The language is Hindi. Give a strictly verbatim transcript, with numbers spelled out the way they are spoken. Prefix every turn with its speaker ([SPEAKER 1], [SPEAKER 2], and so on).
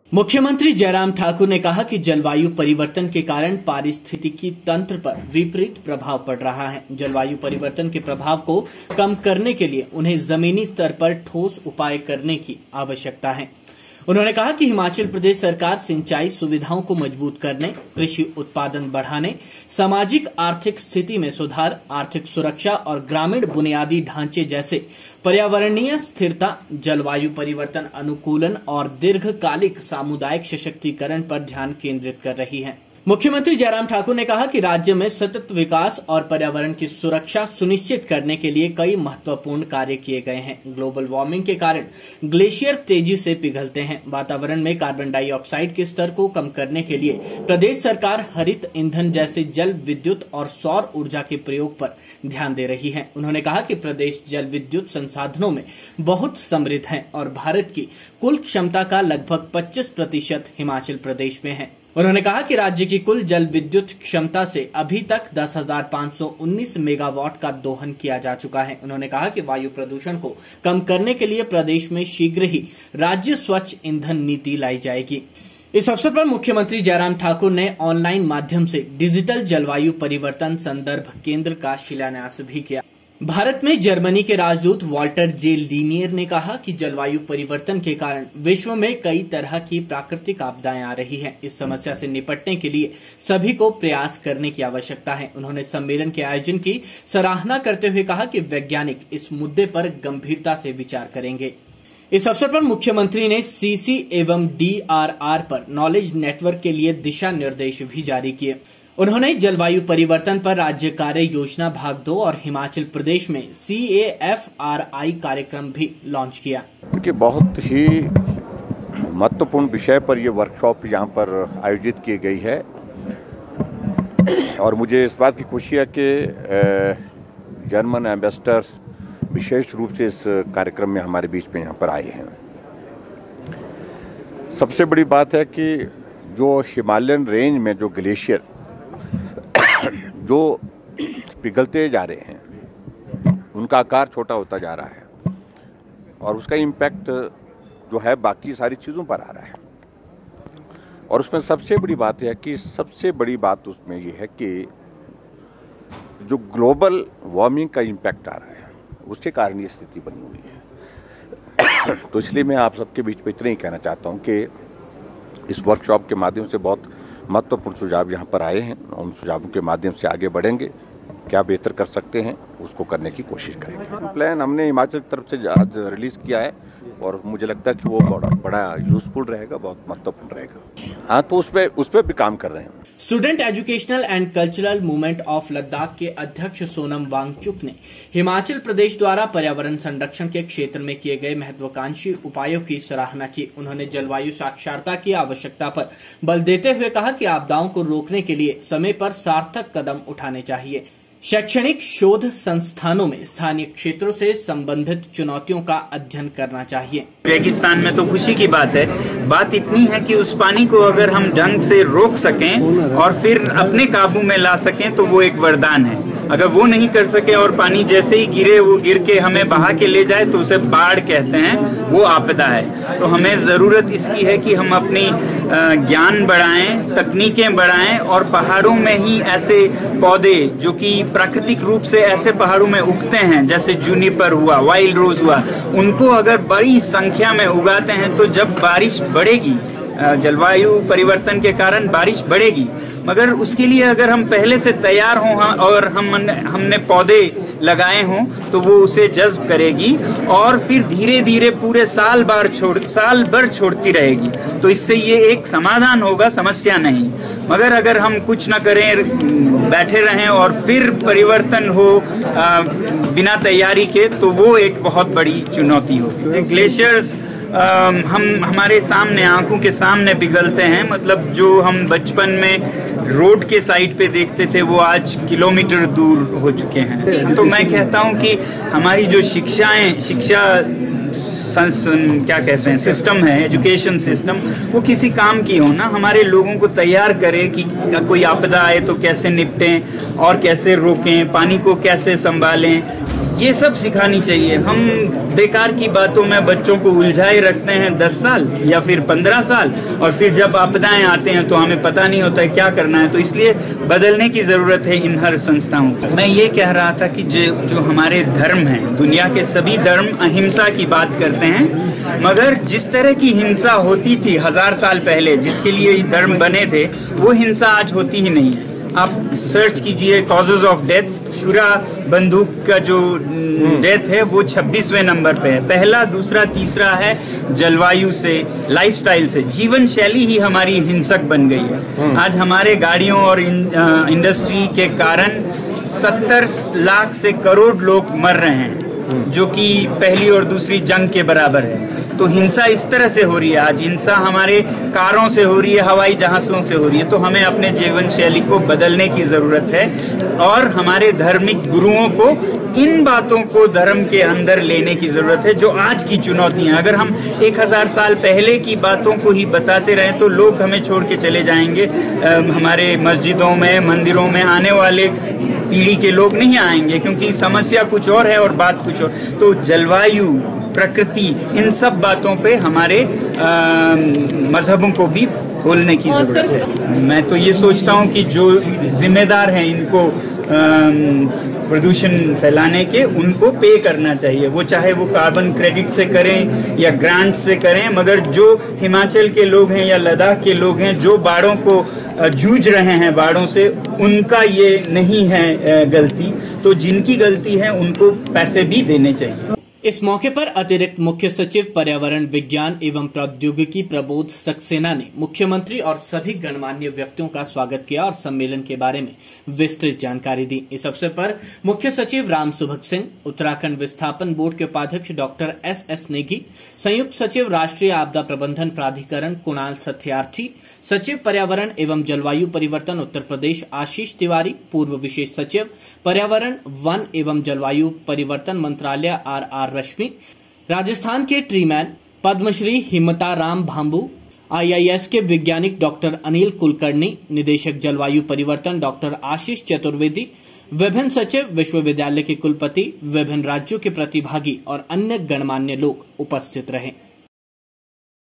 [SPEAKER 1] मुख्यमंत्री जयराम ठाकुर ने कहा कि जलवायु परिवर्तन के कारण पारिस्थितिकी तंत्र पर विपरीत प्रभाव पड़ रहा है। जलवायु परिवर्तन के प्रभाव को कम करने के लिए उन्हें जमीनी स्तर पर ठोस उपाय करने की आवश्यकता है। उन्होंने कहा कि हिमाचल प्रदेश सरकार सिंचाई सुविधाओं को मजबूत करने, कृषि उत्पादन बढ़ाने, सामाजिक आर्थिक स्थिति में सुधार, आर्थिक सुरक्षा और ग्रामीण बुनियादी ढांचे जैसे पर्यावरणीय स्थिरता, जलवायु परिवर्तन अनुकूलन और दीर्घकालिक सामुदायिक सशक्तिकरण पर ध्यान केंद्रित कर रही है। मुख्यमंत्री जयराम ठाकुर ने कहा कि राज्य में सतत विकास और पर्यावरण की सुरक्षा सुनिश्चित करने के लिए कई महत्वपूर्ण कार्य किए गए हैं। ग्लोबल वार्मिंग के कारण ग्लेशियर तेजी से पिघलते हैं। वातावरण में कार्बन डाइऑक्साइड के स्तर को कम करने के लिए प्रदेश सरकार हरित ईंधन जैसे जल विद्युत और सौर ऊर्जा के प्रयोग पर ध्यान दे रही है। उन्होंने कहा कि प्रदेश जल विद्युत संसाधनों में बहुत समृद्ध है और भारत की कुल क्षमता का लगभग पच्चीस प्रतिशत हिमाचल प्रदेश में है। उन्होंने कहा कि राज्य की कुल जल विद्युत क्षमता से अभी तक दस हजार पाँच सौ उन्नीस मेगावाट का दोहन किया जा चुका है। उन्होंने कहा कि वायु प्रदूषण को कम करने के लिए प्रदेश में शीघ्र ही राज्य स्वच्छ ईंधन नीति लाई जाएगी। इस अवसर पर मुख्यमंत्री जयराम ठाकुर ने ऑनलाइन माध्यम से डिजिटल जलवायु परिवर्तन संदर्भ केंद्र का शिलान्यास भी किया। भारत में जर्मनी के राजदूत वॉल्टर जे लीनियर ने कहा कि जलवायु परिवर्तन के कारण विश्व में कई तरह की प्राकृतिक आपदाएं आ रही हैं। इस समस्या से निपटने के लिए सभी को प्रयास करने की आवश्यकता है। उन्होंने सम्मेलन के आयोजन की सराहना करते हुए कहा कि वैज्ञानिक इस मुद्दे पर गंभीरता से विचार करेंगे। इस अवसर पर मुख्यमंत्री ने सीसी एवं डीआरआर पर नॉलेज नेटवर्क के लिए दिशा निर्देश भी जारी किए। उन्होंने जलवायु परिवर्तन पर राज्य कार्य योजना भाग दो और हिमाचल प्रदेश में सी ए एफ आर आई कार्यक्रम भी लॉन्च किया।
[SPEAKER 2] कि बहुत ही महत्वपूर्ण विषय पर यह वर्कशॉप यहाँ पर आयोजित की गई है और मुझे इस बात की खुशी है कि जर्मन एम्बेसडर विशेष रूप से इस कार्यक्रम में हमारे बीच में यहाँ पर आए हैं। सबसे बड़ी बात है कि जो हिमालयन रेंज में जो ग्लेशियर जो पिघलते जा रहे हैं उनका आकार छोटा होता जा रहा है और उसका इम्पैक्ट जो है बाकी सारी चीज़ों पर आ रहा है। और उसमें सबसे बड़ी बात है कि सबसे बड़ी बात उसमें ये है कि जो ग्लोबल वार्मिंग का इम्पैक्ट आ रहा है उसके कारण ये स्थिति बनी हुई है। तो इसलिए मैं आप सबके बीच में इतना ही कहना चाहता हूँ कि इस वर्कशॉप के माध्यम से बहुत महत्वपूर्ण सुझाव यहाँ पर आए हैं। उन सुझावों के माध्यम से आगे बढ़ेंगे, क्या बेहतर कर सकते हैं उसको करने की कोशिश करेंगे। प्लान हमने हिमाचल की तरफ से आज रिलीज किया है और मुझे लगता है कि वो बड़ा बड़ा यूजफुल रहेगा, बहुत महत्वपूर्ण रहेगा। हाँ, तो उस पर उस पर भी काम कर रहे हैं।
[SPEAKER 1] Student educational and cultural movement of Ladakh के अध्यक्ष सोनम वांगचुक ने हिमाचल प्रदेश द्वारा पर्यावरण संरक्षण के क्षेत्र में किए गए महत्वाकांक्षी उपायों की सराहना की। उन्होंने जलवायु साक्षरता की आवश्यकता पर बल देते हुए कहा कि आपदाओं को रोकने के लिए समय पर सार्थक कदम उठाने चाहिए। शैक्षणिक शोध संस्थानों में स्थानीय क्षेत्रों से संबंधित चुनौतियों का अध्ययन करना चाहिए।
[SPEAKER 3] रेगिस्तान में तो खुशी की बात है, बात इतनी है कि उस पानी को अगर हम ढंग से रोक सकें और फिर अपने काबू में ला सकें तो वो एक वरदान है। अगर वो नहीं कर सके और पानी जैसे ही गिरे वो गिर के हमें बहा के ले जाए तो उसे बाढ़ कहते हैं, वो आपदा है। तो हमें ज़रूरत इसकी है कि हम अपनी ज्ञान बढ़ाएं, तकनीकें बढ़ाएं और पहाड़ों में ही ऐसे पौधे जो कि प्राकृतिक रूप से ऐसे पहाड़ों में उगते हैं जैसे जूनिपर हुआ, वाइल्ड रोज हुआ, उनको अगर बड़ी संख्या में उगाते हैं तो जब बारिश बढ़ेगी, जलवायु परिवर्तन के कारण बारिश बढ़ेगी, मगर उसके लिए अगर हम पहले से तैयार हों और हम हमने पौधे लगाए हों तो वो उसे जज्ब करेगी और फिर धीरे धीरे पूरे साल भर छोड़ साल भर छोड़ती रहेगी। तो इससे ये एक समाधान होगा, समस्या नहीं। मगर अगर हम कुछ न करें, बैठे रहें और फिर परिवर्तन हो आ, बिना तैयारी के, तो वो एक बहुत बड़ी चुनौती होगी। ग्लेशियर्स हम हमारे सामने, आंखों के सामने पिघलते हैं। मतलब जो हम बचपन में रोड के साइड पे देखते थे वो आज किलोमीटर दूर हो चुके हैं। तो मैं कहता हूँ कि हमारी जो शिक्षाएं शिक्षा संस क्या कहते हैं सिस्टम है, एजुकेशन सिस्टम, वो किसी काम की हो ना, हमारे लोगों को तैयार करे कि कोई आपदा आए तो कैसे निपटें और कैसे रोकें, पानी को कैसे संभालें, ये सब सिखानी चाहिए। हम बेकार की बातों में बच्चों को उलझाए रखते हैं दस साल या फिर पंद्रह साल, और फिर जब आपदाएं आते हैं तो हमें पता नहीं होता है क्या करना है। तो इसलिए बदलने की ज़रूरत है इन हर संस्थाओं को। मैं ये कह रहा था कि जो जो हमारे धर्म हैं, दुनिया के सभी धर्म अहिंसा की बात करते हैं, मगर जिस तरह की हिंसा होती थी हजार साल पहले, जिसके लिए ये धर्म बने थे, वो हिंसा आज होती ही नहीं है। आप सर्च कीजिए कॉजेज ऑफ डेथ, छुरा बंदूक का जो डेथ है वो छब्बीसवें नंबर पे है। पहला, दूसरा, तीसरा है जलवायु से, लाइफस्टाइल से। जीवन शैली ही हमारी हिंसक बन गई है। आज हमारे गाड़ियों और इन, आ, इंडस्ट्री के कारण सत्तर लाख से करोड़ लोग मर रहे हैं, जो कि पहली और दूसरी जंग के बराबर है। तो हिंसा इस तरह से हो रही है। आज हिंसा हमारे कारों से हो रही है, हवाई जहाज़ों से हो रही है। तो हमें अपने जीवन शैली को बदलने की ज़रूरत है, और हमारे धार्मिक गुरुओं को इन बातों को धर्म के अंदर लेने की ज़रूरत है, जो आज की चुनौतियाँ। अगर हम एक हज़ार साल पहले की बातों को ही बताते रहें तो लोग हमें छोड़ के चले जाएंगे। हमारे मस्जिदों में, मंदिरों में आने वाले पीढ़ी के लोग नहीं आएंगे, क्योंकि समस्या कुछ और है और बात कुछ और। तो जलवायु, प्रकृति, इन सब बातों पे हमारे मजहबों को भी बोलने की ज़रूरत है। मैं तो ये सोचता हूँ कि जो जिम्मेदार हैं इनको प्रदूषण फैलाने के, उनको पे करना चाहिए। वो चाहे वो कार्बन क्रेडिट से करें या ग्रांट से करें, मगर जो हिमाचल के लोग हैं या लद्दाख के लोग हैं जो बाढ़ों को जूझ रहे हैं, बाढ़ों से, उनका ये नहीं है गलती। तो जिनकी गलती है उनको पैसे भी देने चाहिए।
[SPEAKER 1] इस मौके पर अतिरिक्त मुख्य सचिव पर्यावरण विज्ञान एवं प्रौद्योगिकी प्रबोध सक्सेना ने मुख्यमंत्री और सभी गणमान्य व्यक्तियों का स्वागत किया और सम्मेलन के बारे में विस्तृत जानकारी दी। इस अवसर पर मुख्य सचिव राम सुभग सिंह, उत्तराखंड विस्थापन बोर्ड के उपाध्यक्ष डॉक्टर एस एस नेगी, संयुक्त सचिव राष्ट्रीय आपदा प्रबंधन प्राधिकरण कुणाल सत्यार्थी, सचिव पर्यावरण एवं जलवायु परिवर्तन उत्तर प्रदेश आशीष तिवारी, पूर्व विशेष सचिव पर्यावरण, वन एवं जलवायु परिवर्तन मंत्रालय आर आर रश्मि, राजस्थान के tree man Padmashri Himtaram Bhambu, I I S के वैज्ञानिक डॉक्टर अनिल कुलकर्णी, निदेशक जलवायु परिवर्तन डॉक्टर आशीष चतुर्वेदी, विभिन्न सचिव, विश्वविद्यालय के कुलपति, विभिन्न राज्यों के प्रतिभागी और अन्य गणमान्य लोग उपस्थित रहे।